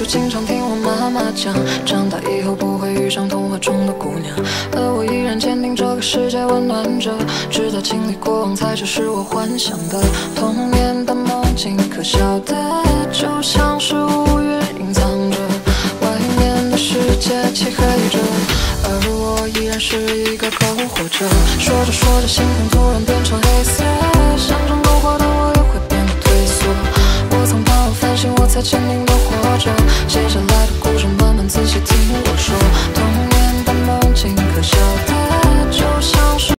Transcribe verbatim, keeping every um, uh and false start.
就经常听我妈妈讲，长大以后不会遇上童话中的姑娘，而我依然坚定这个世界温暖着，直到经历过往才知是我幻想的童年的梦境，可笑的就像是乌云隐藏着，外面的世界漆黑着，而我依然是一个篝火者，说着说着星空突然变成黑色，想成篝火的我又会变得退缩，我曾把我反省，我才坚定地活着，接下来的故事慢慢仔细听我说。童